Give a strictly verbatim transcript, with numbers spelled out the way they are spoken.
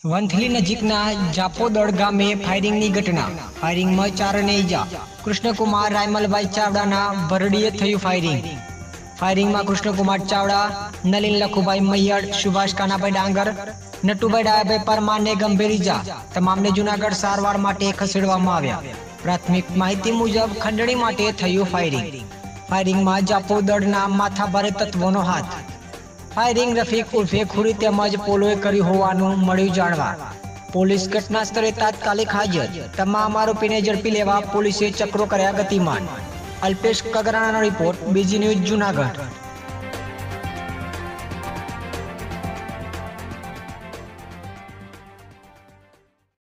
વંથલી નજીકના જાપોદળ ગામે ફાયરિંગની ઘટના. ફાયરિંગમાં ચારને ઈજા. કૃષ્ણકુમાર રાયમલભાઈ ચાવડાના ભરડીએ થયું ફાયરિંગ. ફાયરિંગમાં કૃષ્ણકુમાર ચાવડા, નલિન લખુભાઈ મૈયડ, સુભાષ કાનાભાઈ ડાંગર, નટુભાઈ ડાયાભાઈ પરમારને ગંભીર ઈજા. તમામને જૂનાગઢ સારવાર માટે ખસેડવામાં આવ્યા. પ્રાથમિક માહિતી મુજબ ખંડણી માટે થયું ફાયરિંગ. ફાયરિંગમાં જાપોદળના માથાભારે તત્વોનો હાથ. ફાયરિંગ રફીક ઉર્ફે ખુરી તેમજ પોલોએ કર્યું હોવાનું મળ્યું જાણવા. પોલીસ ઘટના સ્થળે તાત્કાલિક હાજર. તમામ આરોપીને ઝડપી લેવા પોલીસે ચક્રો કર્યા ગતિમાન. અલ્પેશ કગરાણાનો રિપોર્ટ, બીજી ન્યૂઝ, જૂનાગઢ.